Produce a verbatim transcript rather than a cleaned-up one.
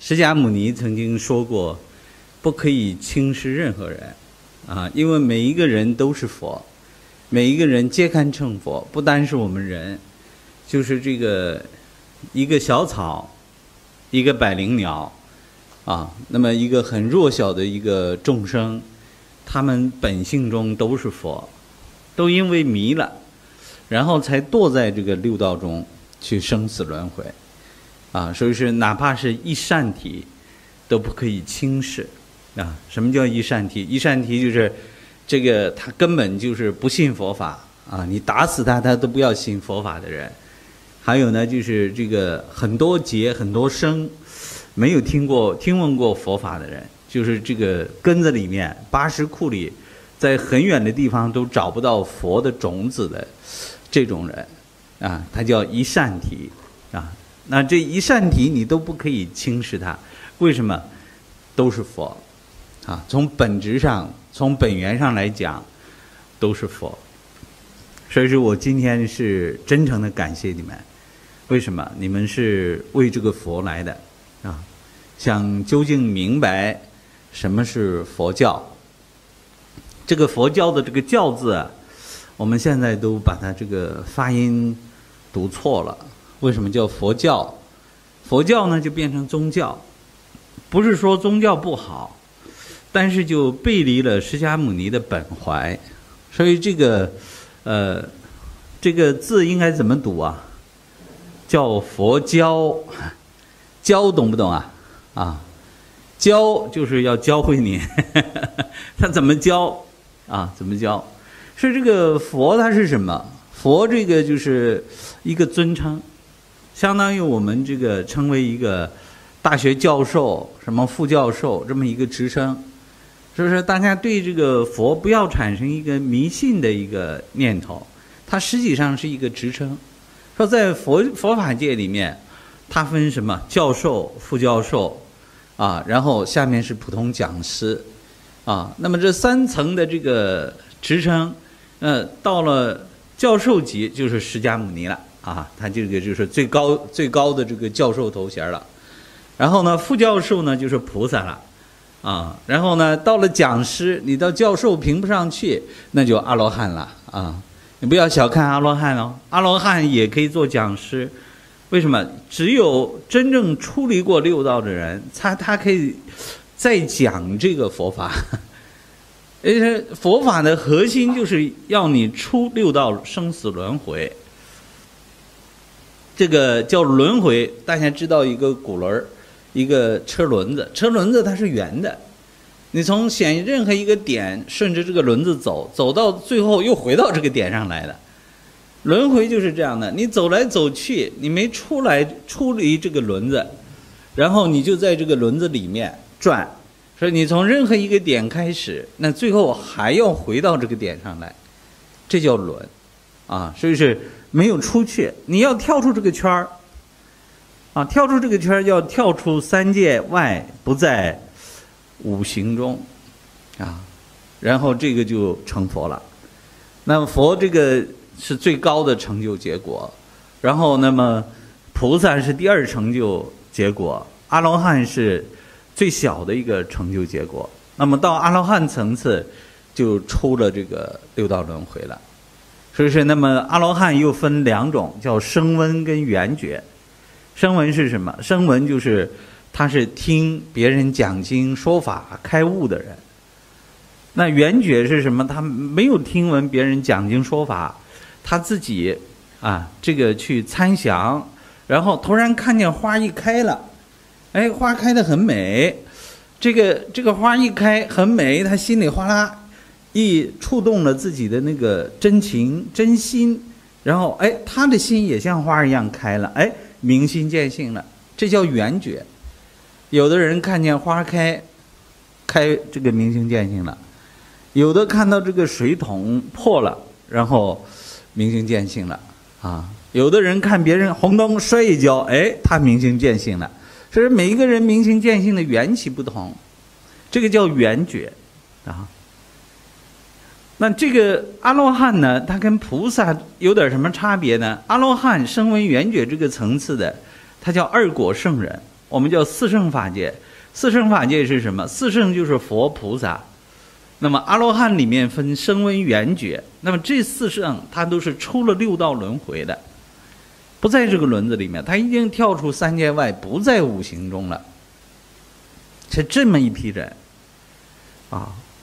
释迦牟尼曾经说过，不可以轻视任何人，啊，因为每一个人都是佛，每一个人皆堪称佛，不单是我们人，就是这个一个小草，一个百灵鸟，啊，那么一个很弱小的一个众生，他们本性中都是佛，都因为迷了，然后才堕在这个六道中去生死轮回，啊，所以是哪怕是一善体，都不可以轻视，啊，什么叫一善体？一善体就是这个他根本就是不信佛法啊，你打死他，他都不要信佛法的人。还有呢，就是这个很多劫很多生没有听过听闻过佛法的人，就是这个根子里面八识库里，在很远的地方都找不到佛的种子的这种人啊，他叫一善体啊。那这一善体你都不可以轻视他，为什么？都是佛啊，从本质上从本源上来讲都是佛。所以说我今天是真诚的感谢你们，为什么？你们是为这个佛来的啊，想究竟明白什么是佛教。这个佛教的这个教字啊，我们现在都把它这个发音读错了。为什么叫佛教？佛教呢就变成宗教，不是说宗教不好，但是就背离了释迦牟尼的本怀。所以这个呃这个字应该怎么读啊？叫佛教，教懂不懂啊？啊，教就是要教会你，他怎么教啊？怎么教？是这个佛，它是什么？佛这个就是一个尊称，相当于我们这个称为一个大学教授、什么副教授这么一个职称，所以说大家对这个佛不要产生一个迷信的一个念头，它实际上是一个职称。说在佛佛法界里面，它分什么教授、副教授啊，然后下面是普通讲师啊，那么这三层的这个职称，呃，到了教授级就是释迦牟尼了啊，他这个就是最高最高的这个教授头衔了。然后呢，副教授呢就是菩萨了啊，然后呢到了讲师，你到教授评不上去，那就阿罗汉了啊。你不要小看阿罗汉哦，阿罗汉也可以做讲师。为什么？只有真正出离过六道的人，他他可以再讲这个佛法。而且佛法的核心就是要你出六道生死轮回。这个叫轮回，大家知道一个轱辘，一个车轮子，车轮子它是圆的，你从选任何一个点顺着这个轮子走，走到最后又回到这个点上来了。轮回就是这样的，你走来走去，你没出来出离这个轮子，然后你就在这个轮子里面转，所以你从任何一个点开始，那最后还要回到这个点上来，这叫轮啊。所以是没有出去，你要跳出这个圈儿啊，跳出这个圈儿要跳出三界外，不在五行中啊，然后这个就成佛了。那么佛这个是最高的成就结果，然后那么菩萨是第二成就结果，阿罗汉是最小的一个成就结果。那么到阿罗汉层次就出了这个六道轮回了。所以是那么阿罗汉又分两种，叫声闻跟缘觉。声闻是什么？声闻就是他是听别人讲经说法开悟的人。那缘觉是什么？他没有听闻别人讲经说法，他自己啊这个去参详，然后突然看见花一开了，哎，花开得很美，这个这个花一开很美，他心里哗啦一触动了自己的那个真情真心，然后哎他的心也像花一样开了，哎明心见性了，这叫缘觉。有的人看见花开开这个明心见性了，有的看到这个水桶破了，然后明心见性了啊。有的人看别人红灯摔一跤，哎，他明心见性了。所以每一个人明心见性的缘起不同，这个叫缘觉啊。那这个阿罗汉呢，他跟菩萨有点什么差别呢？阿罗汉声闻缘觉这个层次的，他叫二果圣人我们叫四圣法界。四圣法界是什么？四圣就是佛菩萨。那么阿罗汉里面分声闻缘觉，那么这四圣它都是出了六道轮回的，不在这个轮子里面，他已经跳出三界外，不在五行中了。是这么一批人啊，